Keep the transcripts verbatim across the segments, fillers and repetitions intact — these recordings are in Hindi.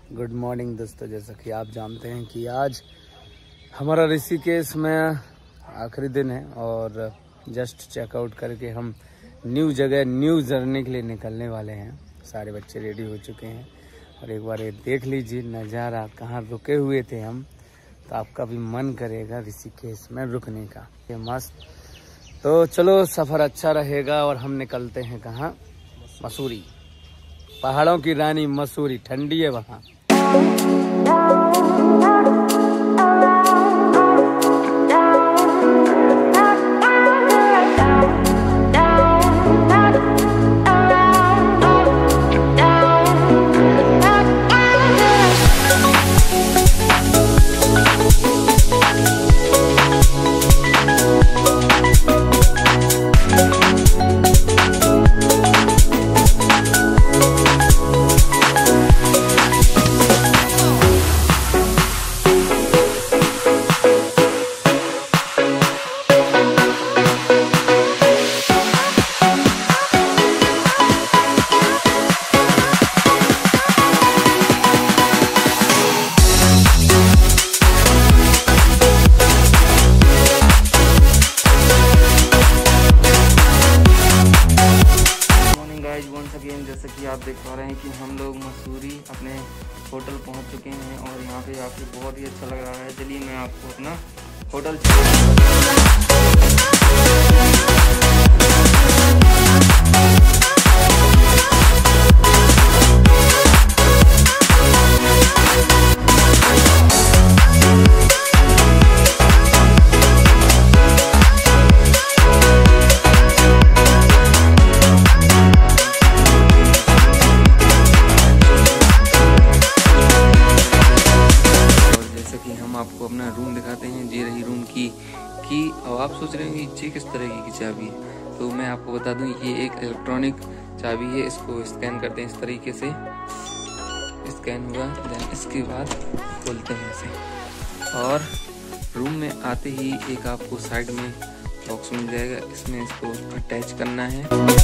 गुड मॉर्निंग दोस्तों। जैसा कि आप जानते हैं कि आज हमारा ऋषिकेश में आखिरी दिन है और जस्ट चेकआउट करके हम न्यू जगह न्यू जर्नी के लिए निकलने वाले हैं। सारे बच्चे रेडी हो चुके हैं और एक बार ये देख लीजिए नज़ारा, कहाँ रुके हुए थे हम, तो आपका भी मन करेगा ऋषिकेश में रुकने का। ये मस्त, तो चलो सफ़र अच्छा रहेगा और हम निकलते हैं कहाँ, मसूरी। पहाड़ों की रानी मसूरी, ठंडी है वहाँ। जैसे कि आप देख पा रहे हैं कि हम लोग मसूरी अपने होटल पहुंच चुके हैं और यहाँ पे आके बहुत ही अच्छा लग रहा है। चलिए मैं आपको अपना होटल आपको अपना रूम दिखाते हैं। ये रही रूम की की और आप सोच रहे हैं कि ये किस तरह की चाबी है, तो मैं आपको बता दूं ये एक इलेक्ट्रॉनिक चाबी है। इसको स्कैन करते हैं इस तरीके से, स्कैन हुआ देन इसके बाद खोलते हैं इसे और रूम में आते ही एक आपको साइड में बॉक्स मिल जाएगा, इसमें इसको अटैच करना है।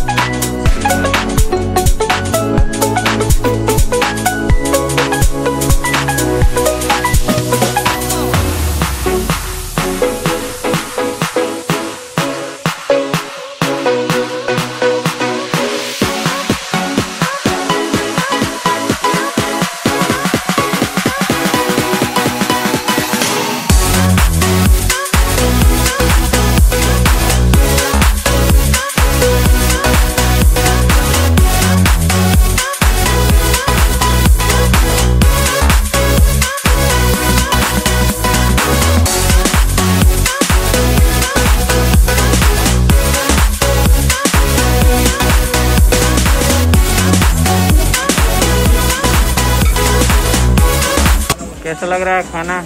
कैसा लग रहा है खाना?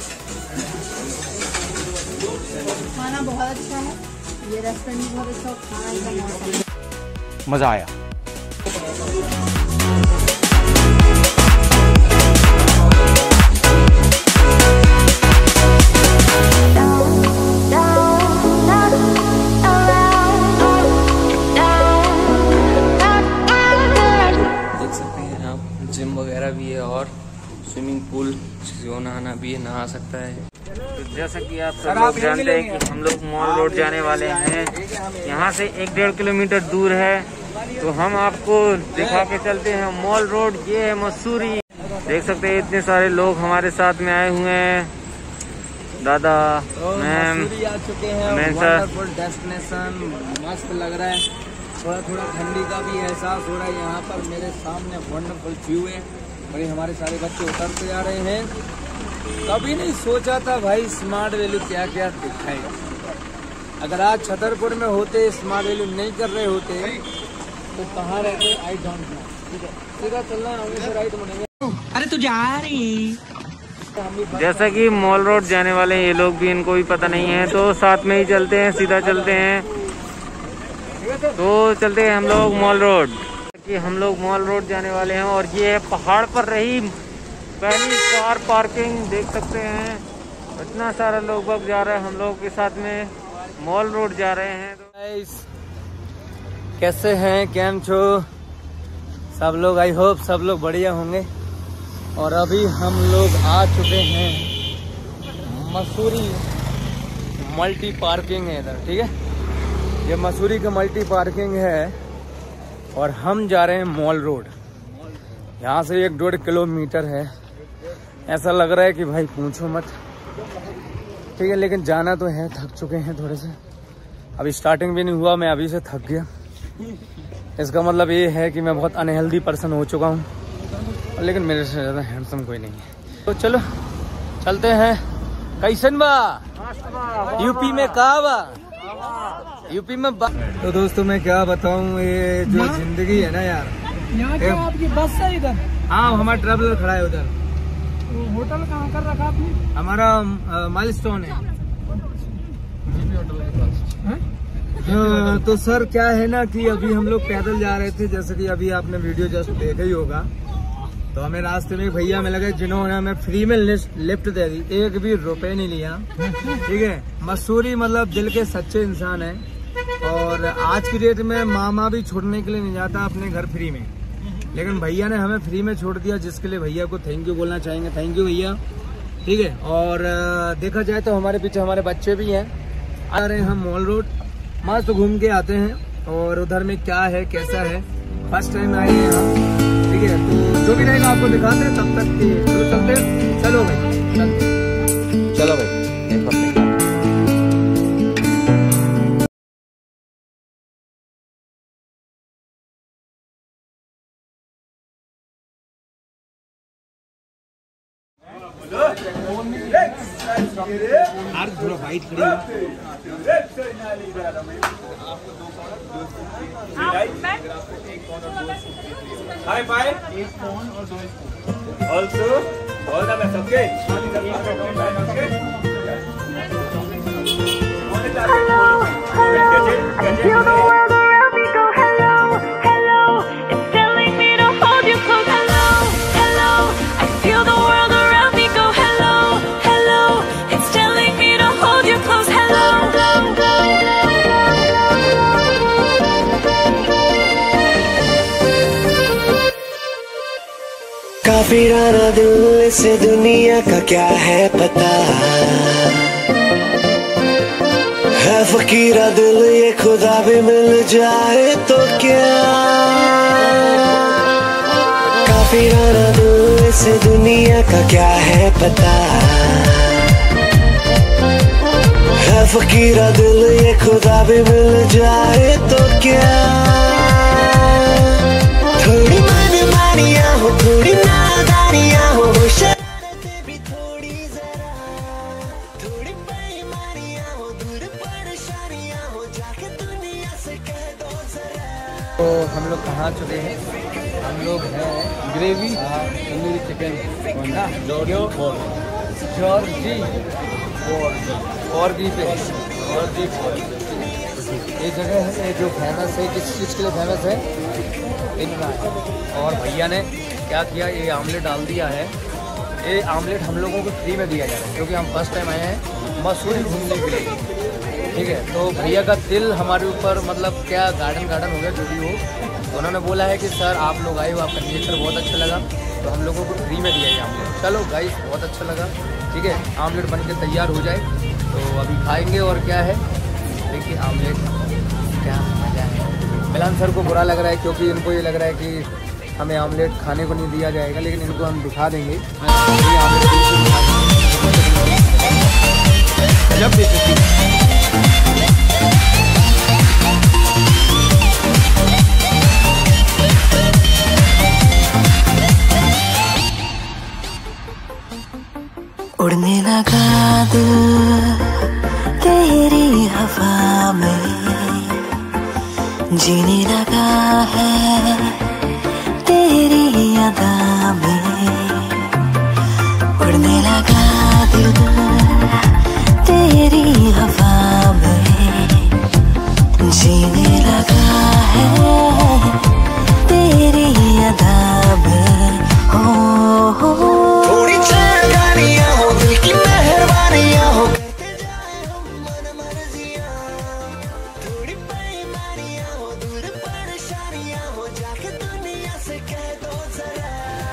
खाना बहुत अच्छा है, ये रेस्टोरेंट भी बहुत अच्छा, खाना एकदम मजा आया। देख सकते हैं आप जिम वगैरह भी है और स्विमिंग पूल जो नहाना भी है, नहा सकता है। तो जैसा कि आप सब लोग जानते हैं कि हम लोग मॉल रोड जाने वाले हैं, यहाँ से एक डेढ़ किलोमीटर दूर है, तो हम आपको दिखा के चलते हैं मॉल रोड। ये है मसूरी, देख सकते हैं इतने सारे लोग हमारे साथ में आए हुए हैं। दादा, मैम, आ चुके हैं, वंडरफुल डेस्टिनेशन, मस्त लग रहा है। थोड़ा थोड़ा ठंडी का भी एहसास हो रहा है। यहाँ पर मेरे सामने वंडरफुल व्यू है और ये हमारे सारे बच्चे उतरते जा रहे हैं। कभी नहीं सोचा था भाई स्मार्ट वैली क्या क्या दिखाएगा। अगर आज छतरपुर में होते, स्मार्ट वैली नहीं कर रहे होते तो कहाँ रहते, आई डोंट नो। ठीक है, सीधा चलना है, राइट मुड़ेंगे। अरे तू जा रही। जैसा कि मॉल रोड जाने वाले हैं ये लोग भी, इनको भी पता नहीं है, तो साथ में ही चलते हैं, सीधा चलते हैं। तो चलते हैं हम लोग मॉल रोड, कि हम लोग मॉल रोड जाने वाले हैं और ये है पहाड़ पर रही पहली कार पार्किंग। देख सकते हैं इतना सारा लोग बाग जा रहे हैं, हम लोग के साथ में मॉल रोड जा रहे हैं। तो कैसे हैं, कैम छो सब लोग? आई होप सब लोग बढ़िया होंगे। और अभी हम लोग आ चुके हैं मसूरी मल्टी पार्किंग है इधर, ठीक है। ये मसूरी का मल्टी पार्किंग है और हम जा रहे हैं मॉल रोड। यहाँ से एक डेढ़ किलोमीटर है। ऐसा लग रहा है कि भाई पूछो मत, ठीक है, लेकिन जाना तो है। थक चुके हैं थोड़े से, अभी स्टार्टिंग भी नहीं हुआ, मैं अभी से थक गया। इसका मतलब ये है कि मैं बहुत अनहेल्दी पर्सन हो चुका हूँ, लेकिन मेरे से ज़्यादा हैंडसम कोई नहीं है। तो चलो चलते हैं। कैसन बा यूपी में, कहा बा यूपी में बा। तो दोस्तों मैं क्या बताऊँ, ये जो जिंदगी है ना यार, यहाँ क्या आपकी बस है इधर? हाँ, हमारा ट्रैवलर खड़ा है उधर। होटल कहाँ कर रखा आपने? हमारा माइलस्टोन है। हाँ, तो सर क्या है ना कि अभी हम लोग पैदल जा रहे थे, जैसे कि अभी आपने वीडियो जस्ट देखा ही होगा। तो हमें रास्ते में भैया मिल गए जिन्होंने हमें फ्री में लिफ्ट दे दी, एक भी रुपए नहीं लिया, ठीक है। मसूरी मतलब दिल के सच्चे इंसान है। और आज की डेट में मामा भी छोड़ने के लिए नहीं जाता अपने घर फ्री में, लेकिन भैया ने हमें फ्री में छोड़ दिया, जिसके लिए भैया को थैंक यू बोलना चाहेंगे। थैंक यू भैया, ठीक है। और देखा जाए तो हमारे पीछे हमारे बच्चे भी हैं। आ रहे हैं हम मॉल रोड, मस्त तो घूम के आते हैं और उधर में क्या है कैसा है, फर्स्ट टाइम आए हैं हम, ठीक है। तो जो भी रहेगा आपको दिखाते हैं, तब तक तो चलते हैं। चलो भाई चलते, चलो भाई। यार थोड़ा वाइट खड़ी high five also all the best, okay. काफिराना दिल से दुनिया का क्या है पता, है फकीरा दिल ये खुदा भी मिल जाए तो क्या। काफिराना दिल से दुनिया का क्या है पता, है फकीरा दिल ये खुदा भी मिल जाए तो क्या। थोड़ी मनमानियाँ हो, थोड़ी नादानियाँ हो, शरारतें भी थोड़ी जरा, थोड़ी बेईमानियाँ हो, दूर परेशानियाँ हो, जाके दुनिया से कह दो जरा। तो हम लोग कहाँ चुके हैं, हम लोग हैं ग्रेवी तंदूरी चिकन जॉर्जी जॉर्जी पे जॉर्जी। ये जगह है, ये जो फेमस है, किस चीज़ के लिए फेमस है, इनका। और भैया ने क्या किया, ये आमलेट डाल दिया है। ये आमलेट हम लोगों को फ्री में दिया जा रहा है, क्योंकि हम फर्स्ट टाइम आए हैं मसूरी घूमने के लिए, ठीक है। तो भैया का दिल हमारे ऊपर मतलब क्या गार्डन गार्डन हो गया, जो भी हो। तो उन्होंने बोला है कि सर आप लोग आए हो, आपका नेचर बहुत अच्छा लगा, तो हम लोगों को फ्री में दिया ये आमलेट। चलो गाइस, बहुत अच्छा लगा, ठीक है। आमलेट बन के तैयार हो जाए तो अभी खाएंगे। और क्या है, देखिए आमलेट क्या मज़ा है। मिलान सर को बुरा लग रहा है, क्योंकि इनको ये लग रहा है कि हमें आमलेट खाने को नहीं दिया जाएगा, लेकिन इनको हम दिखा देंगे। जब उड़ने लगा दिल तेरी हवा में, जीने लगा है तेरी अदा में। उड़ने लगा दिल तेरी हवा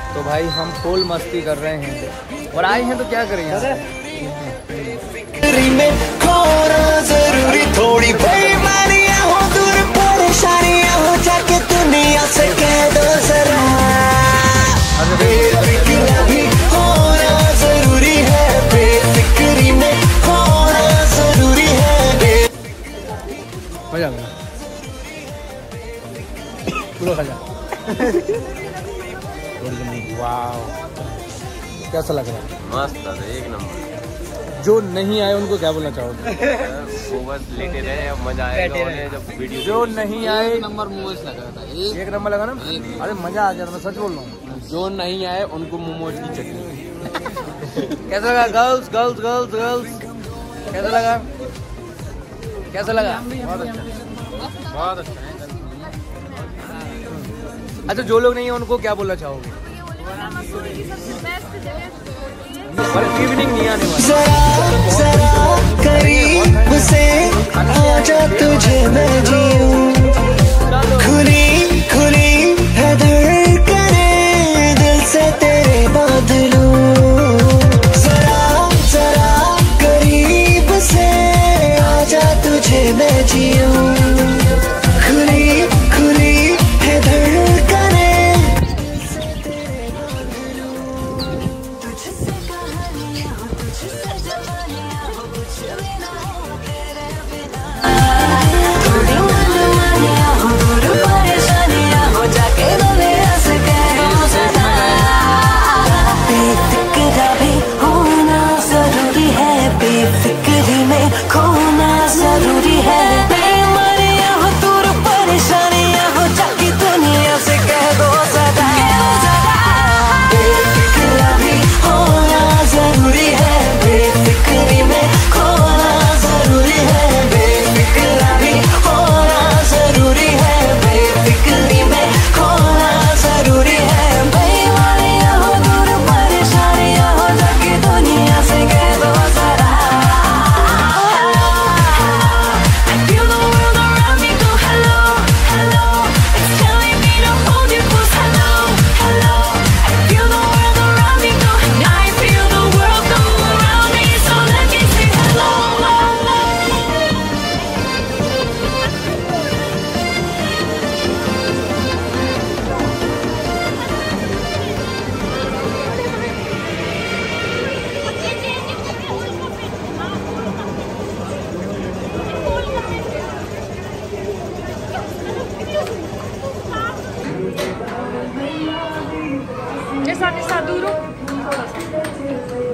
तो भाई हम फुल मस्ती कर रहे हैं और आए हैं तो क्या करें यार। में खोना जरूरी, थोड़ी बेईमानियां हो दूर, परेशानियां हो जाके दुनिया से कह दो जरा, बेफिक्र भी होना जरूरी है, बेफिक्री में होना जरूरी है। मजा आ गया पूरा खा जा। वाह कैसा लग रहा है? मस्त था, एक नंबर। जो नहीं आए उनको क्या बोलना चाहोगे? वो बस लेटे रहे, अब मजा आएगा उन्हें जब वीडियो। जो नहीं आए नंबर मोमोज लगा था, एक एक नंबर लगा ना। अरे मजा आ गया था, मैं सच बोल रहा हूँ। जो नहीं आए उनको मोमोज की चटनी। कैसा लगा गर्ल्स गर्ल्स गर्ल्स गर्ल्स कैसा लगा? कैसा लगा? बहुत अच्छा बहुत अच्छा। अच्छा जो लोग नहीं है उनको क्या बोलना चाहोगे? इवनिंग नहीं आने वाली। जरा जरा करीब से आजा तुझे मैं जीऊं, खुली खुली है धड़कनें दिल से तेरे बांध लूं, जरा जरा करीब से आजा तुझे मैं जीऊं, खुली खुली है धड़कनें दिल से तेरे बांध लूं, तुझसे कहानियां हो, तुझसे जवानियां हो, कुछ भी ना हो तेरे बिना, थोड़ी मनमानियां हो, दूर परेशानियां हो, जाके दुनिया से कह दो सदा, बेफिक्र भी होना जरूरी है, बेफिक्री में खोना जरूरी है, बेईमानियां हो, दूर परेशानियां हो, जाके दुनिया से कह दो सदा, बेफिक्र भी होना जरूरी है, बेफिक्री में खोना जरूरी है, बेफिक्र भी होना जरूरी है, बेफिक्री में खोना जरूरी है, बेईमानियां हो, दूर परेशानियां हो, जाके दुनिया से कह दो जरा, I feel the world around me go hello, hello, it's telling me to hold you close, hello, hello, I feel the world around me go, I feel the world go around me, so let me say hello, hello. जैसा जैसा दूर हो थोड़ा सा